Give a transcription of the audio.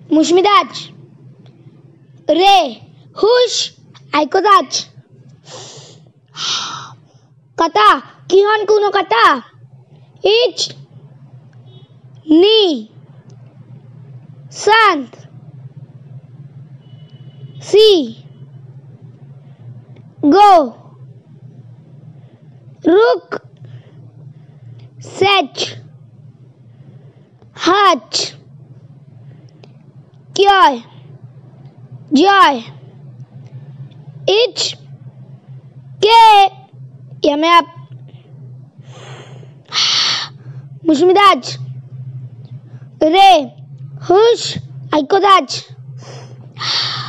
Mushmidaj. Re. Hush. Aikodaj. Kata. Kihon kuno kata. Ich. Ni. Sant. Si. Go. Ruk. Sech. Hutch. Joy. Joy. Ich. Ke. Yame up. Mushmidaj. Re. Hush. Aikodaj.